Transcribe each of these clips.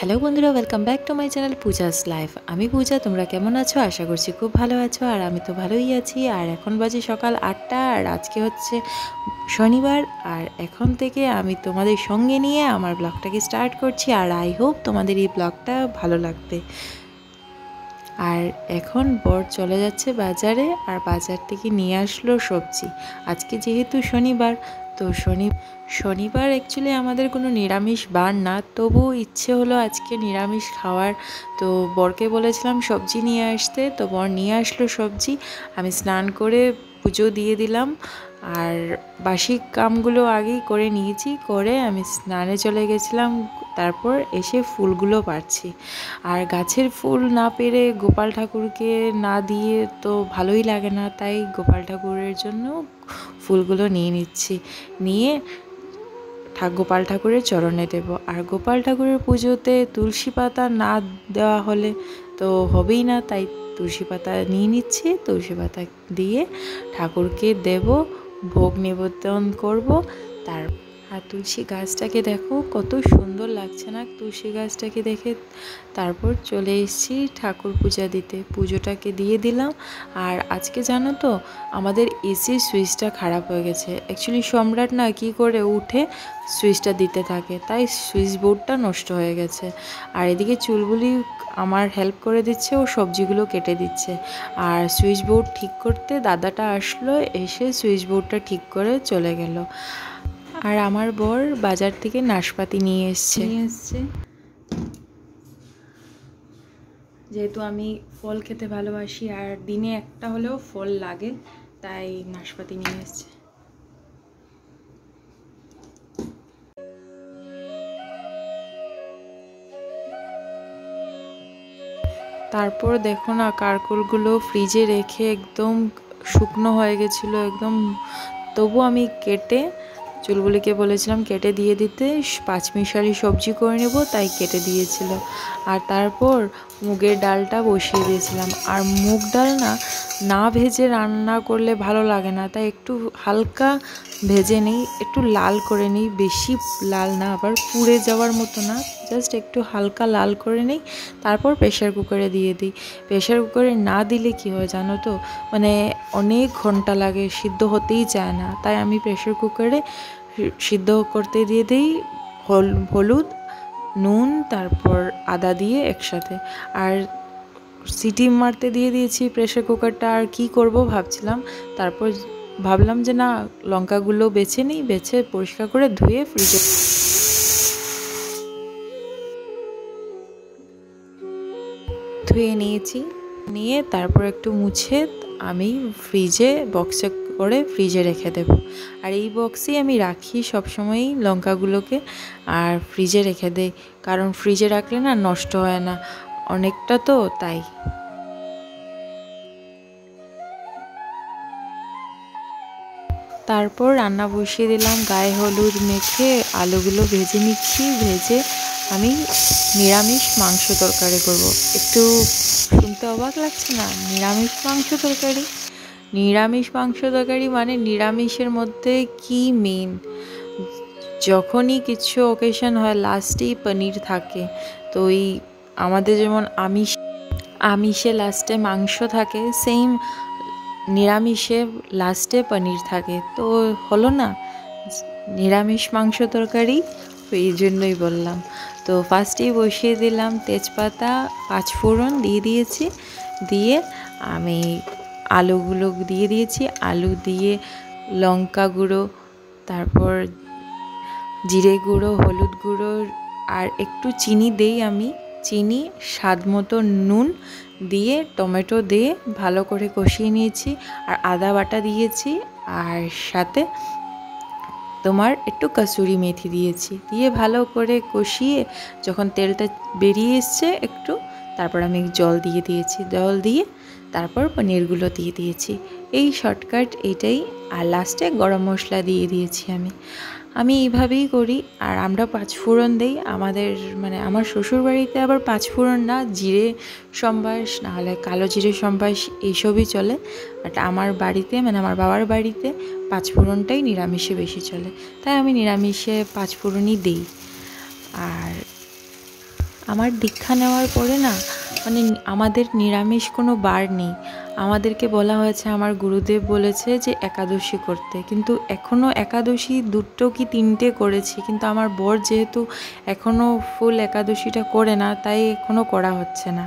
Hello বন্ধুরা, welcome back to my channel Pooja's life. আমি পূজা, তোমরা কেমন আছো? আশা করছি খুব ভালো আছো। আর আমি তো ভালোই আছি। আর এখন বাজে সকাল 8টা, আর আজকে হচ্ছে শনিবার। আর এখন থেকে আমি তোমাদের সঙ্গে নিয়ে আমার ব্লগটাকে স্টার্ট করছি। আর আই হোপ তোমাদের এই ব্লগটা ভালো লাগবে। আর এখন বর চলে যাচ্ছে বাজারে, আর বাজার থেকে নিয়ে আসলো সবজি। আজকে যেহেতু শনিবার, তো শনিবার অ্যাকচুয়ালি আমাদের কোনো নিরামিষ বার না, তবুও ইচ্ছে হলো আজকে নিরামিষ খাওয়ার। তো বরকে বলেছিলাম সবজি নিয়ে আসতে, তো বর নিয়ে আসলো সবজি। আমি স্নান করে পুজো দিয়ে দিলাম, আর বাসি কামগুলো আগেই করে নিয়েছি। করে আমি স্নানে চলে গেছিলাম, তারপর এসে ফুলগুলো পাড়ছি। আর গাছের ফুল না পেরে গোপাল ঠাকুরকে না দিয়ে তো ভালোই লাগে না, তাই গোপাল ঠাকুরের জন্য ফুলগুলো নিয়ে নিচ্ছি। নিয়ে গোপাল ঠাকুরের চরণে দেব। আর গোপাল ঠাকুরের পুজোতে তুলসী পাতা না দেওয়া হলে তো হবেই না, তাই তুলসী পাতা নিয়ে নিচ্ছি। তুলসী পাতা দিয়ে ঠাকুরকে দেব, ভোগ নিবেদন করব। আর তুলসী গাছটাকে দেখো কত সুন্দর লাগছে না, তুলসী গাছটাকে দেখে। তারপর চলে এসেছি ঠাকুর পূজা দিতে, পুজোটাকে দিয়ে দিলাম। আর আজকে জানো তো, আমাদের এসির সুইচটা খারাপ হয়ে গেছে। অ্যাকচুয়ালি সম্রাট না কি করে উঠে সুইচটা দিতে থাকে, তাই সুইচ বোর্ডটা নষ্ট হয়ে গেছে। আর এদিকে চুলবুলি আমার হেল্প করে দিচ্ছে, ও সবজিগুলো কেটে দিচ্ছে। আর সুইচ বোর্ড ঠিক করতে দাদাটা আসলো, এসে সুইচ বোর্ডটা ঠিক করে চলে গেল। আর আমার বর বাজার থেকে নাশপাতি নিয়ে এসছে। যেহেতু আমি ফল খেতে ভালোবাসি, আর দিনে একটা হলেও ফল লাগে, তাই নাশপাতি নিয়ে এসছে। তারপর দেখো না, কারকোলগুলো ফ্রিজে রেখে একদম শুকনো হয়ে গেছিলো একদম। তবু আমি কেটে চুলগুলিকে বলেছিলাম কেটে দিয়ে দিতে, পাঁচমিশালি সবজি করে নেব, তাই কেটে দিয়েছিল। আর তারপর মুগের ডালটা বসিয়ে দিয়েছিলাম। আর মুগ ডাল না ভেজে রান্না করলে ভালো লাগে না, তাই একটু হালকা ভেজে নিই, একটু লাল করে নিই, বেশি লাল না আবার পুড়ে যাওয়ার মতো না, জাস্ট একটু হালকা লাল করে নিই। তারপর প্রেশার কুকারে দিয়ে দিই। প্রেশার কুকারে না দিলে কী হয় জানো তো, মানে অনেক ঘন্টা লাগে, সিদ্ধ হতেই চায় না। তাই আমি প্রেশার কুকারে সিদ্ধ করতে দিয়ে দিই হলুদ, নুন, তারপর আদা দিয়ে একসাথে। আর সিটি মারতে দিয়ে দিয়েছি প্রেশার কুকারটা। আর কি করব ভাবছিলাম, তারপর ভাবলাম যে না, লঙ্কাগুলো বেছে নিই, বেছে পরিষ্কার করে ধুয়ে ফ্রিজে ধুয়ে নিয়েছি। নিয়ে তারপর একটু মুছে আমি ফ্রিজে বক্সে করে ফ্রিজে রেখে দেব। আর এই বক্সেই আমি রাখি সবসময়ই লঙ্কাগুলোকে, আর ফ্রিজে রেখে দেই, কারণ ফ্রিজে রাখলে না নষ্ট হয় না অনেকটা, তো তাই। তারপর রান্না বসিয়ে দিলাম, গায়ে হলুদ মেখে আলুগুলো ভেজে নিচ্ছি। ভেজে আমি নিরামিষ মাংস তরকারি করব। একটু শুনতে অবাক লাগছে না? নিরামিষ মাংস তরকারি, নিরামিষ মাংস তরকারি মানে নিরামিষের মধ্যে কি মেন, যখনই কিছু অকেশন হয় লাস্টেই পনির থাকে। তো এই আমাদের যেমন আমিষে লাস্টে মাংস থাকে, সেম নিরামিষে লাস্টে পনির থাকে। তো হলো না, নিরামিষ মাংস তরকারি, এই জন্যই বললাম। তো ফার্স্টেই বসিয়ে দিলাম তেজপাতা, পাঁচফোড়ন দিয়ে দিয়েছি। দিয়ে আমি আলুগুলো দিয়ে দিয়েছি, আলু দিয়ে লঙ্কা গুঁড়ো, তারপর জিরে গুঁড়ো, হলুদ গুঁড়ো, আর একটু চিনি দেই আমি, চিনি, স্বাদ মতো নুন দিয়ে টমেটো দিয়ে ভালো করে কষিয়ে নিয়েছি। আর আদা বাটা দিয়েছি, আর সাথে তোমার একটু কসুরি মেথি দিয়েছি। দিয়ে ভালো করে কষিয়ে যখন তেলটা বেরিয়ে এসছে একটু, তারপর আমি জল দিয়ে দিয়েছি। জল দিয়ে তারপর পনিরগুলো দিয়ে দিয়েছি। এই শর্টকাট এইটাই। আর লাস্টে গরম মশলা দিয়ে দিয়েছি আমি এইভাবেই করি। আর আমরা পাঁচফোড়ন দিই, আমাদের মানে আমার শ্বশুরবাড়িতে আবার পাঁচফোড়ন না, জিরে সম্বাস, নাহলে কালো জিরে সম্বাস, এইসবই চলে। বাট আমার বাড়িতে মানে আমার বাবার বাড়িতে পাঁচফোড়নটাই নিরামিষে বেশি চলে, তাই আমি নিরামিষে পাঁচফোড়নই দিই। আর আমার দীক্ষা নেওয়ার পরে না মানে আমাদের নিরামিষ কোনো বার নেই। আমাদেরকে বলা হয়েছে, আমার গুরুদেব বলেছে যে একাদশী করতে, কিন্তু এখনও একাদশী 2টো কি 3টে করেছি, কিন্তু আমার বর যেহেতু এখনও ফুল একাদশীটা করে না, তাই এখনও করা হচ্ছে না।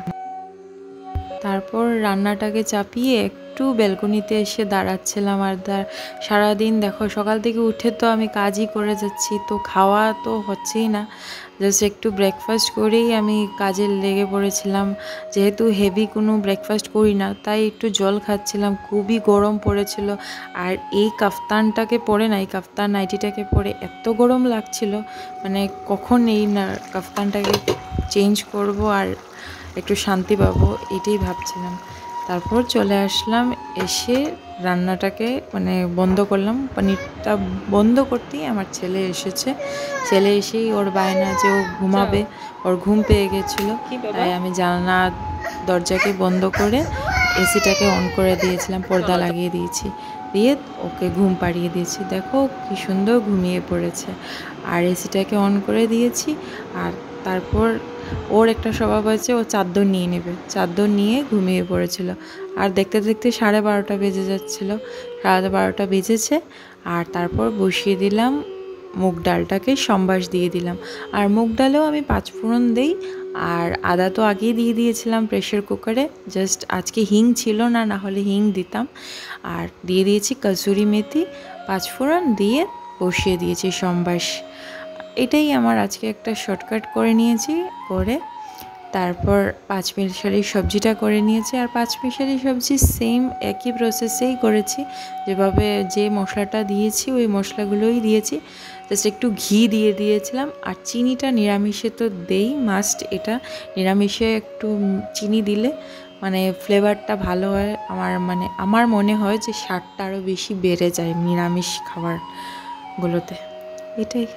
তারপর রান্নাটাকে চাপিয়ে একটু ব্যালকনিতে এসে দাঁড়াচ্ছিলাম। আর সারাদিন দেখো সকাল থেকে উঠে তো আমি কাজই করে যাচ্ছি, তো খাওয়া তো হচ্ছেই না। জাস্ট একটু ব্রেকফাস্ট করেই আমি কাজে লেগে পড়েছিলাম। যেহেতু হেভি কোনো ব্রেকফাস্ট করি না, তাই একটু জল খাচ্ছিলাম। খুবই গরম পড়েছিল, আর এই কাফতানটাকে পরে না, এই কাফতান নাইটিটাকে পরে এত গরম লাগছিল, মানে কখন এই না কাফতানটাকে চেঞ্জ করব আর একটু শান্তি পাবো, এটাই ভাবছিলাম। তারপর চলে আসলাম, এসে রান্নাটাকে মানে বন্ধ করলাম। পনিরটা বন্ধ করতেই আমার ছেলে এসেছে। ছেলে এসেই ওর বায়না যে ও ঘুমাবে, ওর ঘুম পেয়ে গেছিলো, তাই আমি জানলা দরজাকে বন্ধ করে এসিটাকে অন করে দিয়েছিলাম, পর্দা লাগিয়ে দিয়েছি, দিয়ে ওকে ঘুম পাড়িয়ে দিয়েছি। দেখো কি সুন্দর ঘুমিয়ে পড়েছে। আর এসিটাকে অন করে দিয়েছি। আর তারপর ওর একটা স্বভাব আছে, ও চাদর নিয়ে নেবে, চাদর নিয়ে ঘুমিয়ে পড়েছিল। আর দেখতে দেখতে 12:30 বেজে যাচ্ছিলো, 12:30 বেজেছে। আর তারপর বসিয়ে দিলাম মুগ ডালটাকে, সম্বাস দিয়ে দিলাম। আর মুগ ডালেও আমি 5 ফোড়ন দিই, আর আদা তো আগেই দিয়ে দিয়েছিলাম প্রেশার কুকারে। জাস্ট আজকে হিং ছিল না, না হলে হিং দিতাম। আর দিয়ে দিয়েছি কসুরি মেথি, 5 ফোড়ন দিয়ে বসিয়ে দিয়েছি সম্বাস। এটাই আমার আজকে একটা শর্টকাট করে নিয়েছি। করে তারপর 5 মিশালি সবজিটা করে নিয়েছি। আর 5 মিশালি সবজি সেম একই প্রসেসেই করেছি, যেভাবে যে মশলাটা দিয়েছি ওই মশলাগুলোই দিয়েছি। জাস্ট একটু ঘি দিয়ে দিয়েছিলাম। আর চিনিটা নিরামিষে তো দেই, মাস্ট। এটা নিরামিষে একটু চিনি দিলে মানে ফ্লেভারটা ভালো হয়। আমার মনে হয় যে স্বাদটা আরও বেশি বেড়ে যায় নিরামিষ খাবারগুলোতে। এটাই।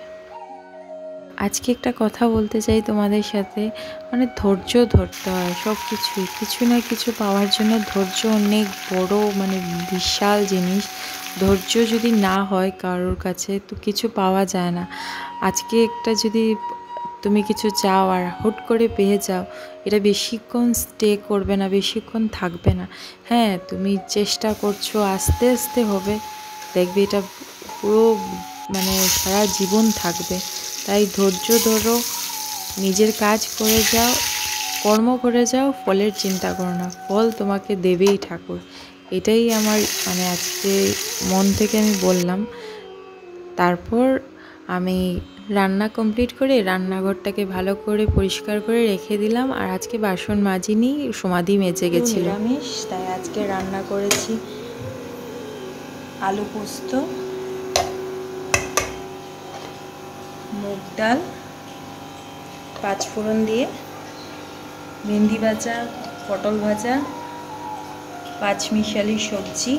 আজকে একটা কথা বলতে চাই তোমাদের সাথে, মানে ধৈর্য ধরতে হয় সব কিছুই। কিছু না কিছু পাওয়ার জন্য ধৈর্য অনেক বড়, মানে বিশাল জিনিস। ধৈর্য যদি না হয় কারোর কাছে, তো কিছু পাওয়া যায় না। আজকে একটা যদি তুমি কিছু চাও আর হুট করে পেয়ে যাও, এটা বেশিক্ষণ স্টে করবে না, বেশিক্ষণ থাকবে না। হ্যাঁ, তুমি চেষ্টা করছো, আস্তে আস্তে হবে, দেখবে এটা পুরো মানে সারা জীবন থাকবে। তাই ধৈর্য ধরো, নিজের কাজ করে যাও, কর্ম করে যাও, ফলের চিন্তা করো না, ফল তোমাকে দেবেই ঠাকুর। এটাই আমার মানে আজকে মন থেকে আমি বললাম। তারপর আমি রান্না কমপ্লিট করে রান্নাঘরটাকে ভালো করে পরিষ্কার করে রেখে দিলাম। আর আজকে বাসন মাজিনি, সমাধি মেজে গেছিল। নিরামিষ, তাই আজকে রান্না করেছি আলু পোস্ত, মুগ ডাল, 5 ফোড়ন দিয়ে, ভেন্ডি ভাজা, পটল ভাজা, 5 মিশালি সবজি,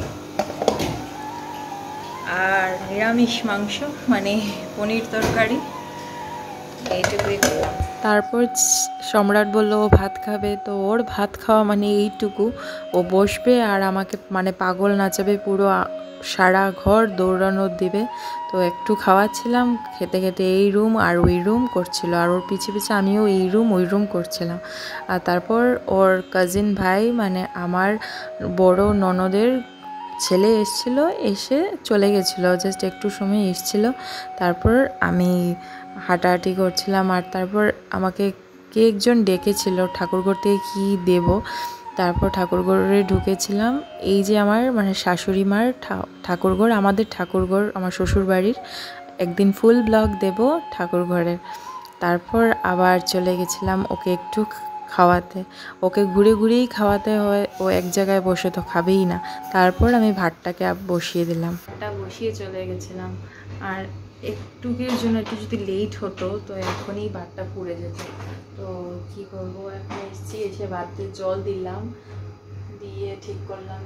আর নিরামিষ মাংস মানে পনির তরকারি, এইটুকুই করলাম। তারপর সম্রাট বলল ও ভাত খাবে, তো ওর ভাত খাওয়া মানে এইটুকু। ও বসবে আর আমাকে মানে পাগল নাচাবে, পুরো সারা ঘর দৌড়ানো দিবে। তো একটু খাওয়াচ্ছিলাম, খেতে খেতে এই রুম আর ওই রুম করছিল, আর ওর পিছে পিছে আমিও এই রুম ওই রুম করছিলাম। আর তারপর ওর কাজিন ভাই মানে আমার বড় ননদের ছেলে এসেছিলো, এসে চলে গেছিলো, জাস্ট একটু সময় এসেছিলো। তারপর আমি হাঁটাহাঁটি করছিলাম। আর তারপর আমাকে কে একজন ডেকেছিল ঠাকুরঘর থেকে কী দেব। তারপর ঠাকুরঘরে ঢুকেছিলাম। এই যে আমার মানে শাশুড়ি মার ঠাকুরঘর, আমাদের ঠাকুরঘর, আমার শ্বশুর বাড়ির। একদিন ফুল ব্লগ দেব ঠাকুরঘরের। তারপর আবার চলে গেছিলাম ওকে একটু খাওয়াতে। ওকে ঘুরে ঘুরেই খাওয়াতে হয়, ও এক জায়গায় বসে তো খাবেই না। তারপর আমি ভাতটাকে বসিয়ে দিলাম, ভাতটা বসিয়ে চলে গেছিলাম। আর একটুকের জন্য একটু যদি লেট হতো তো এখনই ভাতটা পুড়ে যেত। তো কি করবো, এখন এসেছি, এসে ভাতে জল দিলাম, দিয়ে ঠিক করলাম।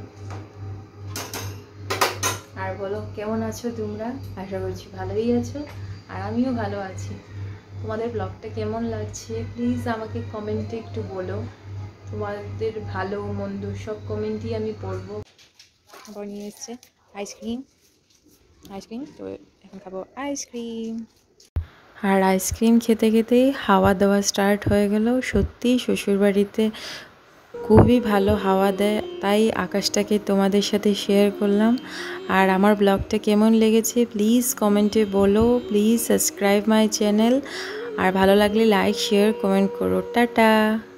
আর বলো, কেমন আছো তোমরা? আশা করছি ভালোই আছো, আর আমিও ভালো আছি। তোমাদের ব্লগটা কেমন লাগছে প্লিজ আমাকে কমেন্টে একটু বলো। তোমাদের ভালো মন্দ সব কমেন্টই আমি পড়বো। আবার নিয়ে এসছে আইসক্রিম, তো এখন খাবো আইসক্রিম। আর আইসক্রিম খেতে খেতেই হাওয়া দেওয়া স্টার্ট হয়ে গেল। সত্যি শ্বশুরবাড়িতে খুবই ভালো হাওয়া দেয়, তাই আকাশটাকে তোমাদের সাথে শেয়ার করলাম। আর আমার ব্লগটা কেমন লেগেছে প্লিজ কমেন্টে বলো, প্লিজ সাবস্ক্রাইব মাই চ্যানেল, আর ভালো লাগলে লাইক শেয়ার কমেন্ট করো। টাটা।